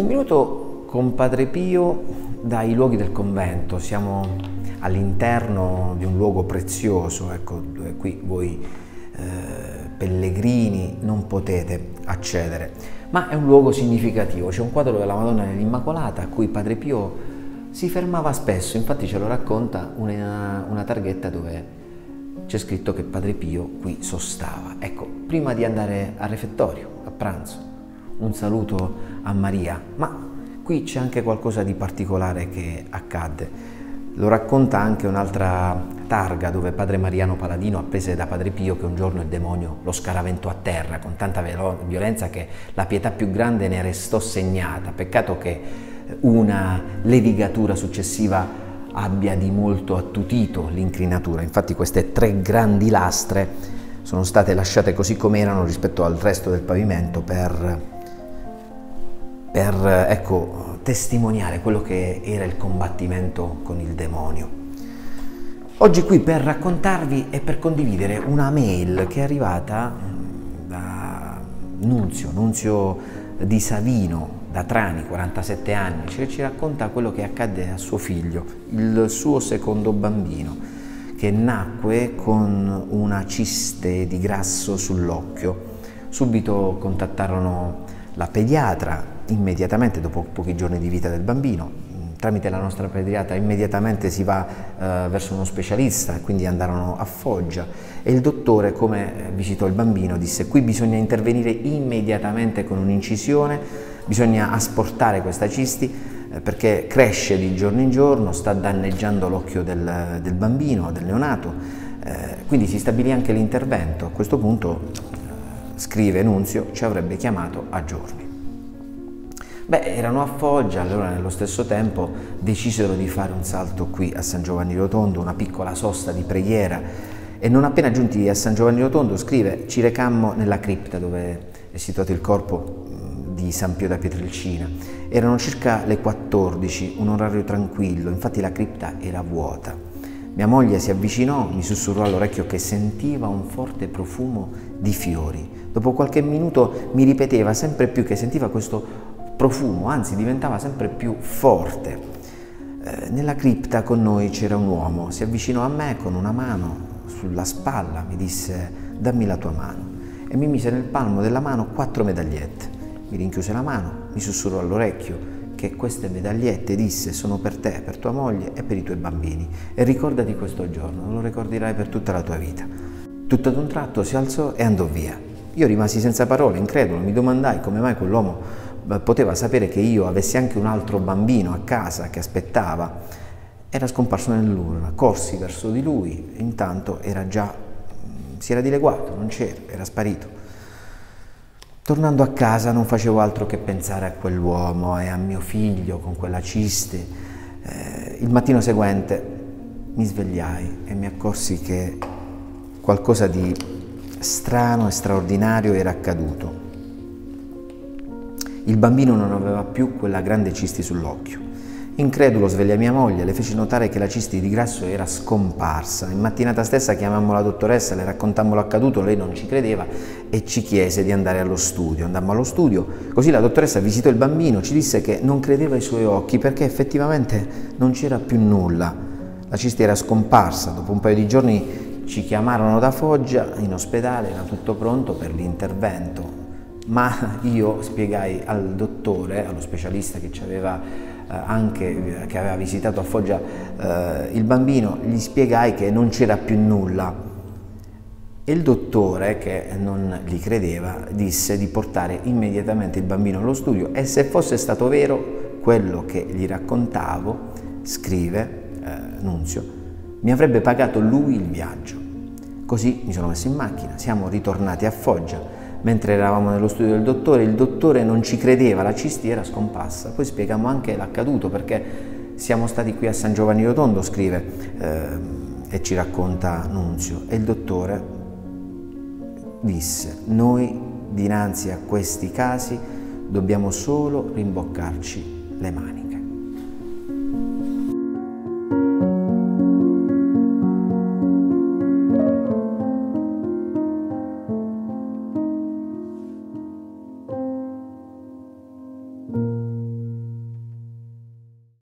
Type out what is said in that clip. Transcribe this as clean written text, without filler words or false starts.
in minuto con Padre Pio dai luoghi del convento. Siamo all'interno di un luogo prezioso, ecco, dove qui voi pellegrini non potete accedere, ma è un luogo significativo. C'è un quadro della Madonna dell'Immacolata a cui Padre Pio si fermava spesso, infatti ce lo racconta una targhetta dove c'è scritto che Padre Pio qui sostava. Ecco, prima di andare al refettorio, a pranzo, un saluto a Maria, ma qui c'è anche qualcosa di particolare che accadde. Lo racconta anche un'altra targa dove Padre Mariano Paladino appese da Padre Pio che un giorno il demonio lo scaraventò a terra con tanta violenza che la pietà più grande ne restò segnata. Peccato che una levigatura successiva abbia di molto attutito l'incrinatura. Infatti queste 3 grandi lastre sono state lasciate così come erano rispetto al resto del pavimento per ecco, testimoniare quello che era il combattimento con il demonio. Oggi qui per raccontarvi e per condividere una mail che è arrivata da Nunzio di Savino, da Trani, 47 anni, che ci racconta quello che accadde a suo figlio, il suo secondo bambino, che nacque con una ciste di grasso sull'occhio. Subito contattarono la pediatra, immediatamente dopo pochi giorni di vita del bambino. Tramite la nostra pediatra immediatamente si va verso uno specialista, quindi andarono a Foggia e il dottore, come visitò il bambino, disse: qui bisogna intervenire immediatamente con un'incisione, bisogna asportare questa cisti perché cresce di giorno in giorno, sta danneggiando l'occhio del bambino, del neonato, quindi si stabilì anche l'intervento. A questo punto, scrive Nunzio, ci avrebbe chiamato a giorni. Beh, erano a Foggia, allora nello stesso tempo decisero di fare un salto qui a San Giovanni Rotondo, una piccola sosta di preghiera, e non appena giunti a San Giovanni Rotondo, scrive, ci recammo nella cripta dove è situato il corpo di San Pio da Pietrelcina. Erano circa le 14, un orario tranquillo, infatti la cripta era vuota. Mia moglie si avvicinò, mi sussurrò all'orecchio che sentiva un forte profumo di fiori. Dopo qualche minuto mi ripeteva sempre più che sentiva questo profumo, anzi diventava sempre più forte. Nella cripta con noi c'era un uomo, si avvicinò a me con una mano sulla spalla, mi disse: dammi la tua mano, e mi mise nel palmo della mano 4 medagliette. Mi rinchiuse la mano, mi sussurrò all'orecchio che queste medagliette, disse, sono per te, per tua moglie e per i tuoi bambini, e ricordati questo giorno, lo ricorderai per tutta la tua vita. Tutto ad un tratto si alzò e andò via. Io rimasi senza parole, incredulo, mi domandai come mai quell'uomo poteva sapere che io avessi anche un altro bambino a casa che aspettava. Era scomparso nell'urna, corsi verso di lui, intanto si era dileguato, non c'era, era sparito. Tornando a casa non facevo altro che pensare a quell'uomo e a mio figlio con quella ciste. Il mattino seguente mi svegliai e mi accorsi che qualcosa di strano e straordinario era accaduto. Il bambino non aveva più quella grande cisti sull'occhio. Incredulo svegliai mia moglie, le feci notare che la cisti di grasso era scomparsa. In mattinata stessa chiamammo la dottoressa, le raccontammo l'accaduto, lei non ci credeva e ci chiese di andare allo studio. Andammo allo studio, così la dottoressa visitò il bambino, ci disse che non credeva ai suoi occhi perché effettivamente non c'era più nulla. La cisti era scomparsa. Dopo un paio di giorni ci chiamarono da Foggia in ospedale, era tutto pronto per l'intervento. Ma io spiegai al dottore, allo specialista che aveva visitato a Foggia il bambino, gli spiegai che non c'era più nulla. E il dottore, che non gli credeva, disse di portare immediatamente il bambino allo studio e se fosse stato vero quello che gli raccontavo, scrive Nunzio, mi avrebbe pagato lui il viaggio. Così mi sono messo in macchina, siamo ritornati a Foggia. Mentre eravamo nello studio del dottore, il dottore non ci credeva, la cisti era scomparsa. Poi spiegammo anche l'accaduto perché siamo stati qui a San Giovanni Rotondo, scrive e ci racconta Nunzio, e il dottore disse: noi dinanzi a questi casi dobbiamo solo rimboccarci le maniche.